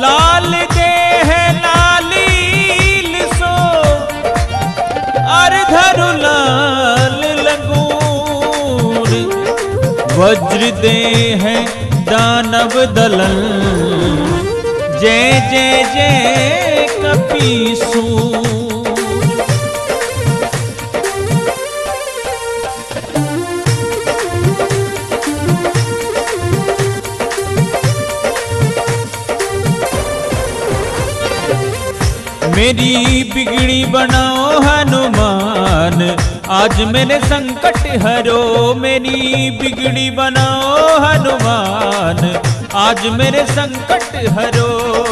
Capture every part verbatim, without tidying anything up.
लाल दे है लालील सो, अर धरु लाल लगूर। वज्र दे है दानव दलल, जय जय जय कपीसूर। मेरी बिगड़ी बनाओ हनुमान, आज मेरे संकट हरो। मेरी बिगड़ी बनाओ हनुमान, आज मेरे संकट हरो।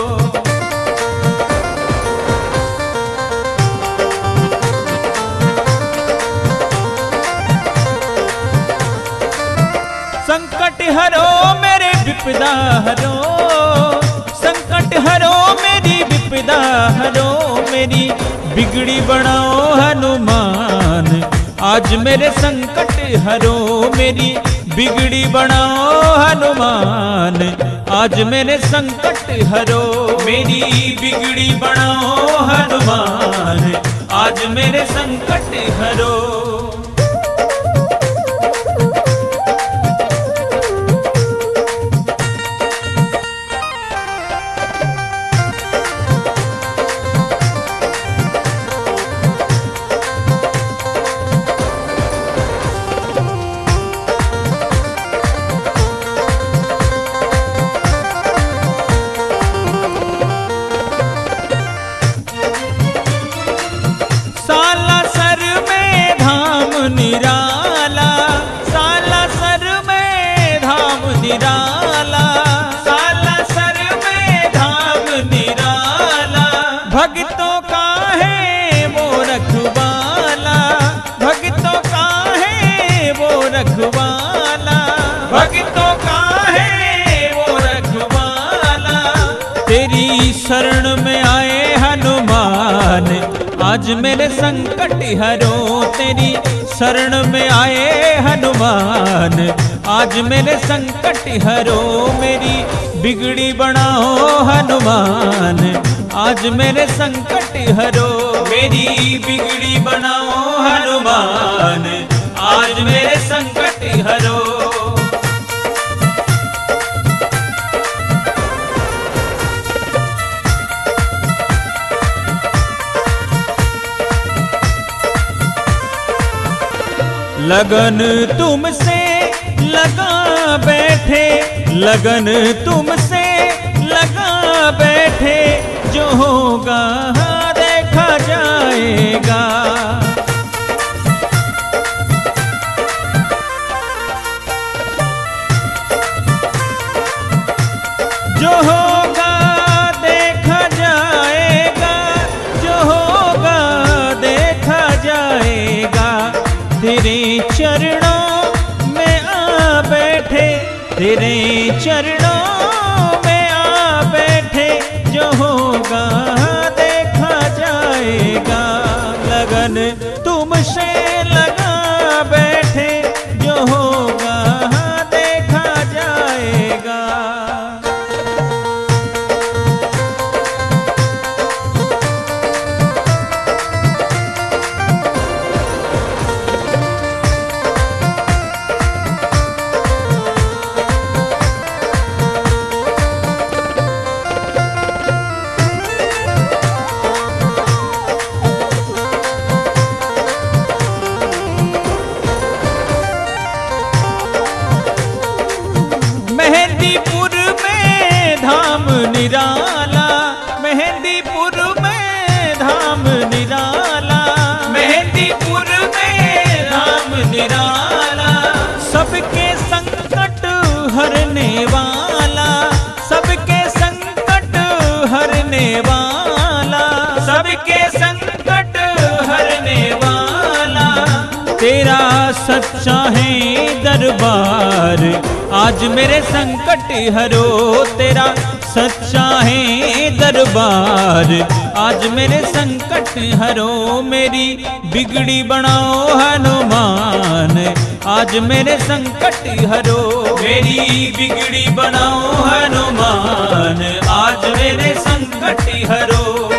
संकट हरो मेरे विपदा हरो, संकट हरो मेरी विपदा हरो। मेरी बिगड़ी बनाओ हनुमान, आज मेरे संकट हरो। मेरी बिगड़ी बनाओ हनुमान, आज मेरे संकट हरो। मेरी बिगड़ी बनाओ हनुमान, आज मेरे संकट हरो। निराला साला सर में धाम निराला, साला सर में धाम निराला। भक्तों का है वो रखवाला, भक्तों का है वो रखवाला, भक्तों का है वो रखवाला। तेरी शरण में आए हनुमान, आज मेरे संकट हरो। तेरी शरण में आए हनुमान, आज मेरे संकट हरो। मेरी बिगड़ी बनाओ हनुमान, आज मेरे संकट हरो। मेरी बिगड़ी बनाओ हनुमान, आज मेरे संकट हरो। लगन तुमसे लगा बैठे, लगन तुमसे लगा बैठे। जो होगा देखा जाएगा, जो होगा देखा जाएगा, जो होगा देखा जाएगा। तेरे चरणों में आ बैठे, तेरे चरणों में आ बैठे। जो होगा देखा जाएगा, लगन तुमसे लगा बैठे। जो होगा देखा जाएगा। मेहंदीपुर में धाम निराला, मेहंदीपुर में धाम निराला, मेहंदीपुर में धाम निराला। सबके संकट हरने वाला, सबके संकट हरने वाला, सबके संकट हरने वाला। तेरा सच्चा है दरबार, आज मेरे संकट हरो। तेरा सच्चा है दरबार, आज मेरे संकट हरो। मेरी बिगड़ी बनाओ हनुमान, आज मेरे संकट हरो। मेरी बिगड़ी बनाओ हनुमान, आज आज मेरे संकट हरो।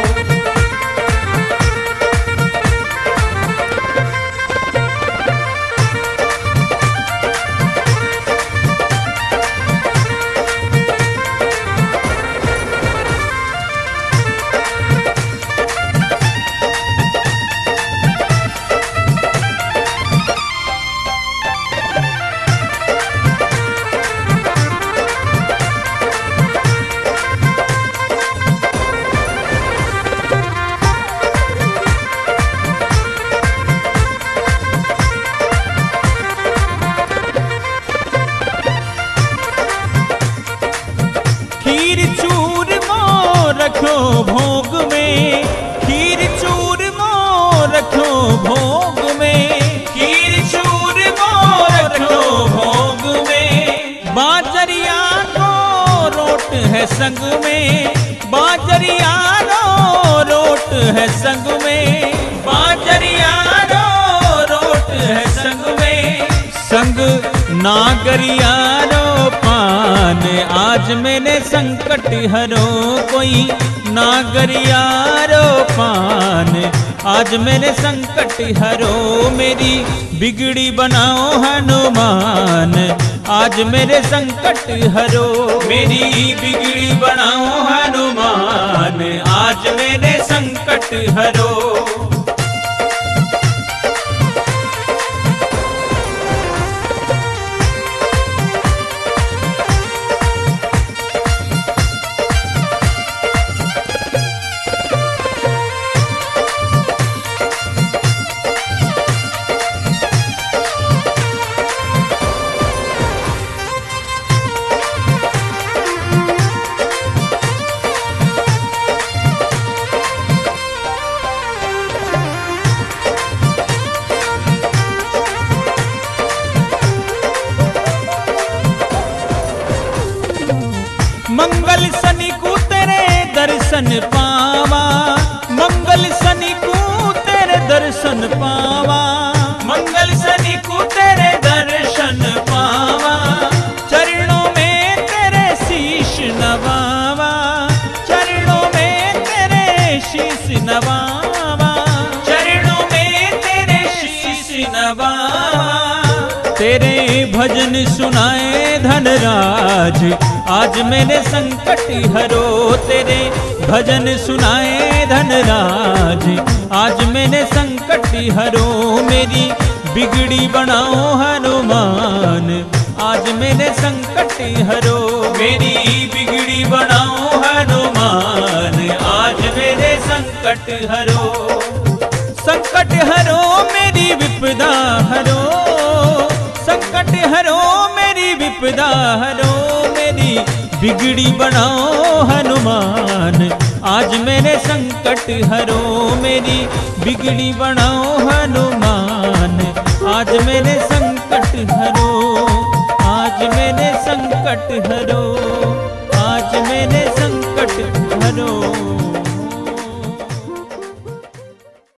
खीर चूरमा रखो भोग में, खीर चूरमा रखो भोग में, खीर चूरमा रखो भोग में। बाजरिया को रोट है संग में, बाजरिया रो रोट है संग में, बाजरिया रो रोट है संग में। संग नागरिया रो पान आज मैंने संकट हरो। कोई नागरिया रो पान आज मैंने संकट हरो। मेरी बिगड़ी बनाओ हनुमान आज मेरे संकट हरो। मेरी बिगड़ी बनाओ हनुमान आज मेरे संकट हरो। मंगल शनि को तेरे दर्शन पावा, मंगल शनि को तेरे दर्शन पावा, मंगल शनि को तेरे दर्शन पावा। चरणों में तेरे शीश नवावा, चरणों में तेरे शीश नवावा, चरणों में तेरे शीश नवावा। तेरे भजन सुनाए धनराज आज मैंने संकट हरो। तेरे भजन सुनाए धनराज आज मैंने संकट हरो। मेरी बिगड़ी बनाओ हनुमान आज मैंने संकट हरो। मेरी बिगड़ी बनाओ हनुमान आज मेरे संकट हरो। संकट हरो मेरी विपदा हरो, संकट हरो मेरी विपदा हरो। मेरी बिगड़ी बनाओ हनुमान आज मेरे संकट हरो। मेरी बिगड़ी बनाओ हनुमान आज मेरे संकट हरो, आज मेरे संकट हरो।